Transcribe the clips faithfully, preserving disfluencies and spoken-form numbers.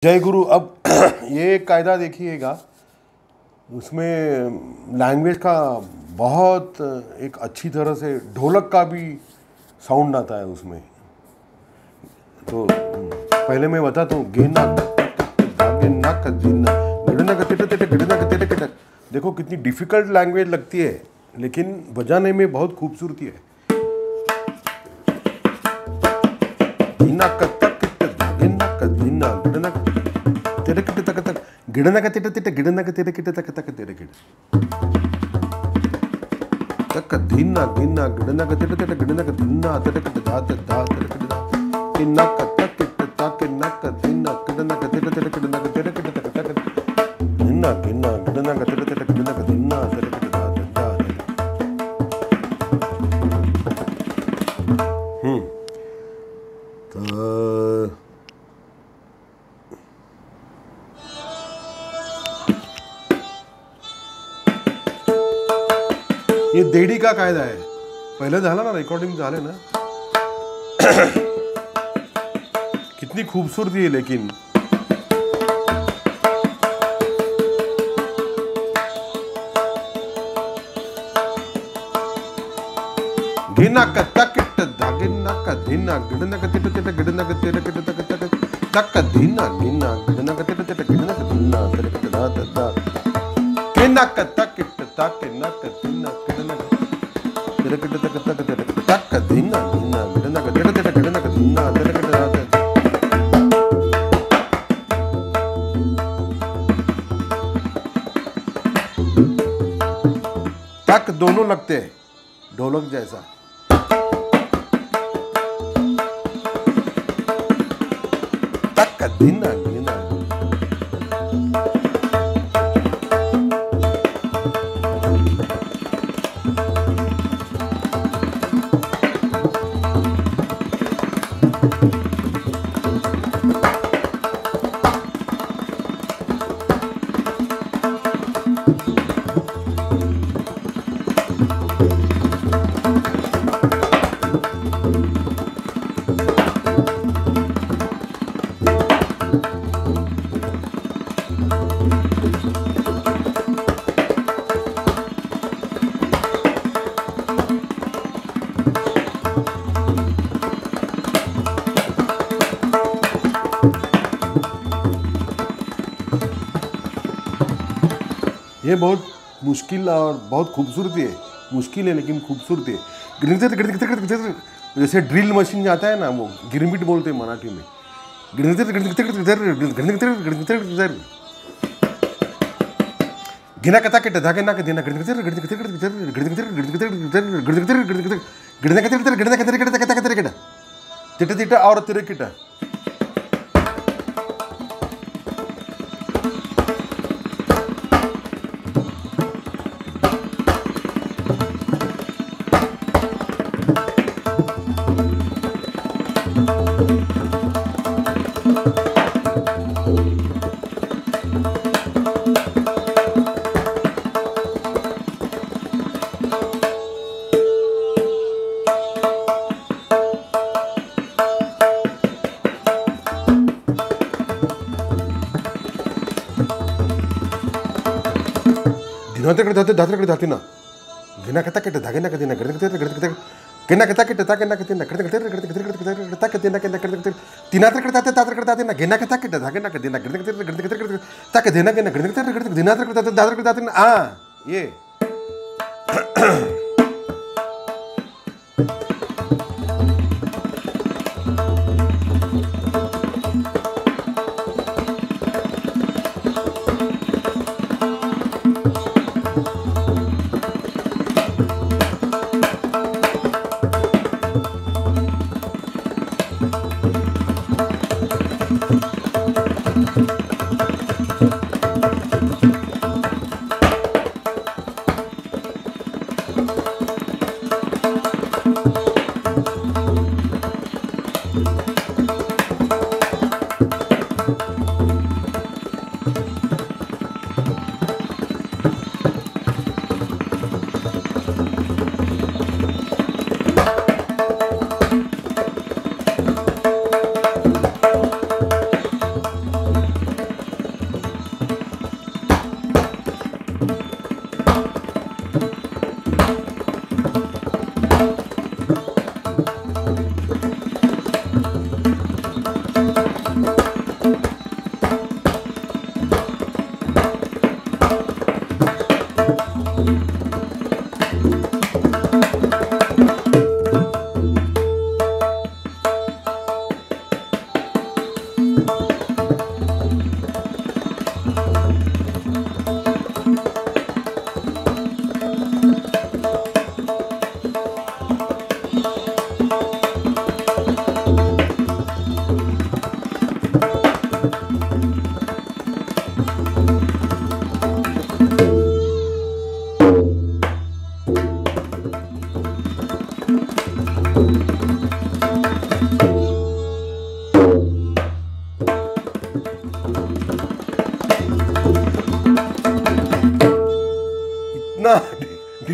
जय गुरु। अब ये कायदा देखिएगा, उसमें लैंग्वेज का बहुत एक अच्छी तरह से ढोलक का भी साउंड आता है उसमें। तो पहले मैं बताता हूँ, गेना गेना गेना गिड़ना का तेटे तेटे गिड़ना का तेटे तेटे। देखो कितनी डिफिकल्ट लैंग्वेज लगती है, लेकिन बजाने में बहुत खूबसूरती है। गिना का तक गिना का गिना गिड़ना का तेरे किटे तक तक गिड़ना का तेटे तेटे गिड़ना का तेरे किटे तक तक तेरे किटे तक धीना गिना गिड़ना का तेटे तेटे गिड़ना का धीना तेरे किटे धा धा तेरे किटे धा गिना का तक किटे तक गिना का धीना गिड़ना का तेटे तेटे गिड़ना का तेरे किटे तक तक धीना गिना गिड़ना का तेटे तेटे गिड़ना का धीना तेरे किटे धा धा। हम्म तो ये देडी का कायदा है। पहले झाला ना, रेकॉर्डिंग झाले ना। कितनी खूबसूरती है, लेकिन गिना का तकिट धागिना का धीना गिड़ना का तिट तिट गिड़ना का तेरे किट तक तक तक धीना गिना गिड़ना का तिट तिट गिड़ना का धीना तेरे किट दा दा गिना का तकिट ताकिना का धीना गिड़ना का तेरे किट तक तक तेरे किट तक धीना गिना गिड़ना का तिट तिट गिड़ना का धीना तेरे किट दा दा। तक दोनों लगते हैं ढोलक जैसा। तक धीना गिना ये बहुत मुश्किल और बहुत खूबसूरती है। मुश्किल है लेकिन खूबसूरती है। जैसे ड्रिल मशीन जाता है ना, वो गिरमिट बोलते हैं मराठी में। गिना कता के धागे ना के देना गिड़ना का गिड़ना का तेरे किटा कता तेरे किटा तिटा तिटा और तेरे किटा। धाते धाते धाते धाते ना गिना कता के धागे ना के देना गिड़ना के गिड़ना गिना कता के ताके ना के देना गिड़ना के गिड़ना ताके देना के गिड़ना तीना तर करते तातर करते ना गिना कता के धागे ना के देना गिड़ना के गिड़ना ताके देना के गिड़ना के दिना तर करते दादर करते ना आ ये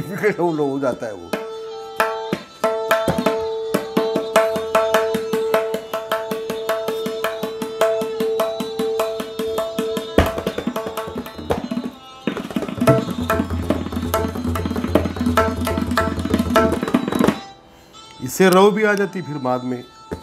डिफिकल्ट हो जाता है वो। इससे रो भी आ जाती फिर बाद में।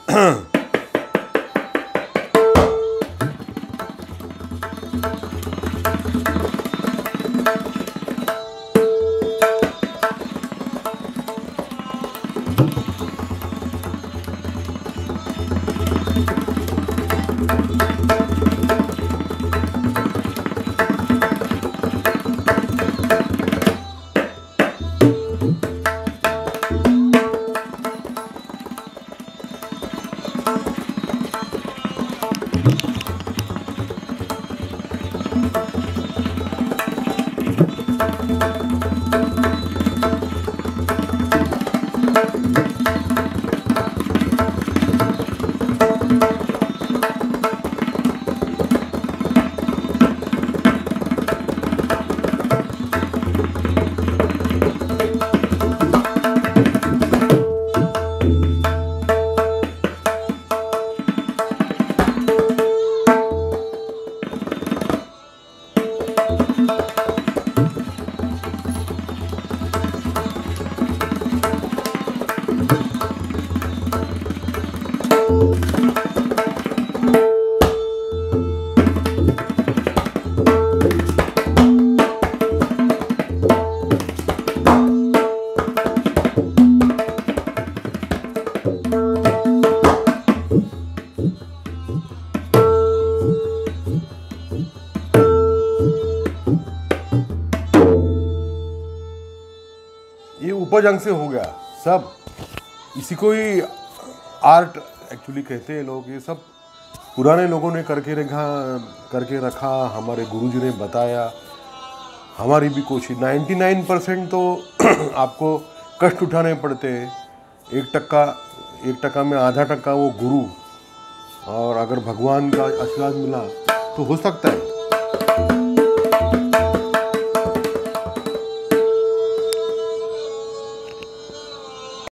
उपज अंग से हो गया सब। इसी को ही आर्ट एक्चुअली कहते हैं लोग। ये सब पुराने लोगों ने करके रखा करके रखा हमारे गुरुजी ने बताया। हमारी भी कोशिश। निन्यानवे परसेंट तो आपको कष्ट उठाने पड़ते हैं। एक टक्का एक टक्का में आधा टक्का वो गुरु, और अगर भगवान का आशीर्वाद मिला तो हो सकता है।